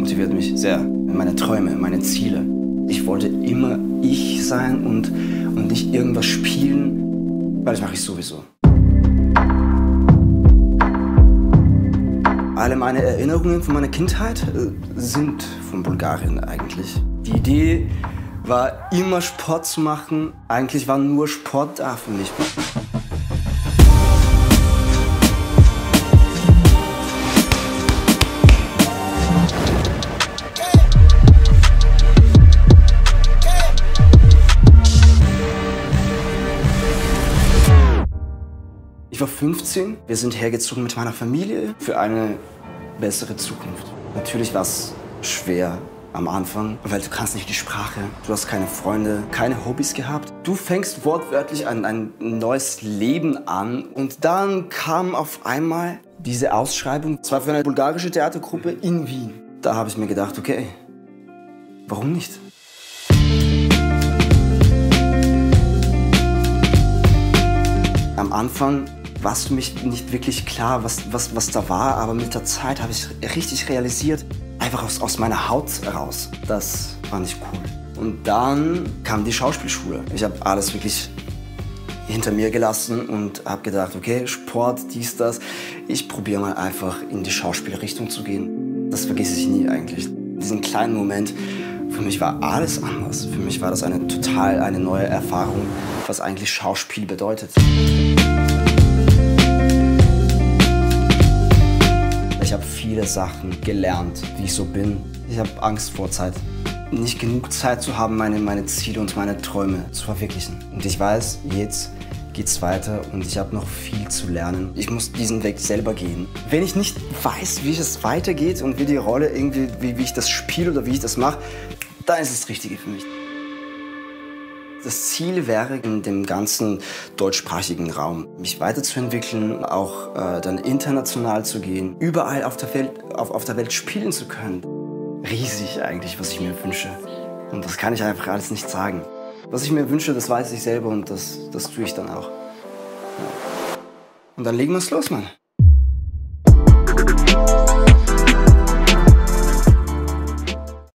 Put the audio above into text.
motiviert mich sehr. Meine Träume, meine Ziele. Ich wollte immer ich sein und nicht irgendwas spielen, weil das mache ich sowieso. Alle meine Erinnerungen von meiner Kindheit sind von Bulgarien eigentlich. Die Idee war immer Sport zu machen. Eigentlich war nur Sport da für mich. Ich war 15, wir sind hergezogen mit meiner Familie für eine bessere Zukunft. Natürlich war es schwer am Anfang, weil du kannst nicht die Sprache, du hast keine Freunde, keine Hobbys gehabt. Du fängst wortwörtlich ein neues Leben an und dann kam auf einmal diese Ausschreibung, zwar für eine bulgarische Theatergruppe in Wien. Da habe ich mir gedacht, okay, warum nicht? Am Anfang war es für mich nicht wirklich klar, was da war, aber mit der Zeit habe ich richtig realisiert, einfach aus meiner Haut heraus. Das fand ich cool. Und dann kam die Schauspielschule. Ich habe alles wirklich hinter mir gelassen und habe gedacht, okay, Sport, dies, das. Ich probiere mal einfach in die Schauspielrichtung zu gehen. Das vergesse ich nie eigentlich. Diesen kleinen Moment, für mich war alles anders. Für mich war das eine neue Erfahrung, was eigentlich Schauspiel bedeutet. Ich habe viele Sachen gelernt, wie ich so bin. Ich habe Angst vor Zeit. Nicht genug Zeit zu haben, meine Ziele und meine Träume zu verwirklichen. Und ich weiß, jetzt geht's weiter und ich habe noch viel zu lernen. Ich muss diesen Weg selber gehen. Wenn ich nicht weiß, wie es weitergeht und wie die Rolle irgendwie, wie ich das spiele oder wie ich das mache, dann ist es das Richtige für mich. Das Ziel wäre, in dem ganzen deutschsprachigen Raum mich weiterzuentwickeln, auch dann international zu gehen, überall auf der Welt spielen zu können. Riesig eigentlich, was ich mir wünsche. Und das kann ich einfach alles nicht sagen. Was ich mir wünsche, das weiß ich selber und das tue ich dann auch. Und dann legen wir es los, Mann.